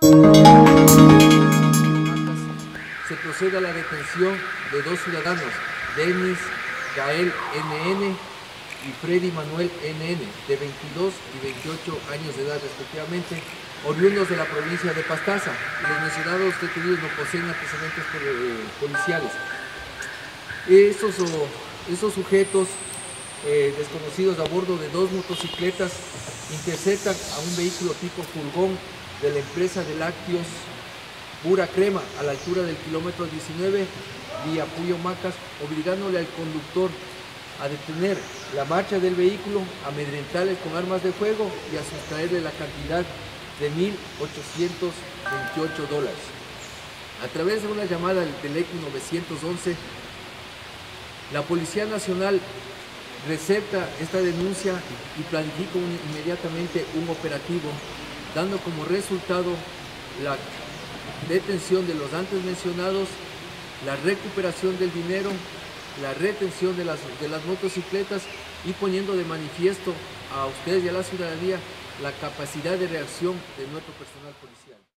Se procede a la detención de dos ciudadanos, Denis Gael NN y Freddy Manuel NN, de 22 y 28 años de edad respectivamente, oriundos de la provincia de Pastaza. Los mencionados detenidos no poseen antecedentes policiales. Esos sujetos desconocidos a bordo de dos motocicletas interceptan a un vehículo tipo furgón de la empresa de lácteos Pura Crema a la altura del kilómetro 19 vía Puyo Macas, obligándole al conductor a detener la marcha del vehículo, amedrentarles con armas de fuego y a sustraerle la cantidad de $1.828. A través de una llamada del ECU 911, la Policía Nacional recepta esta denuncia y planifica inmediatamente un operativo, dando como resultado la detención de los antes mencionados, la recuperación del dinero, la retención de las motocicletas y poniendo de manifiesto a ustedes y a la ciudadanía la capacidad de reacción de nuestro personal policial.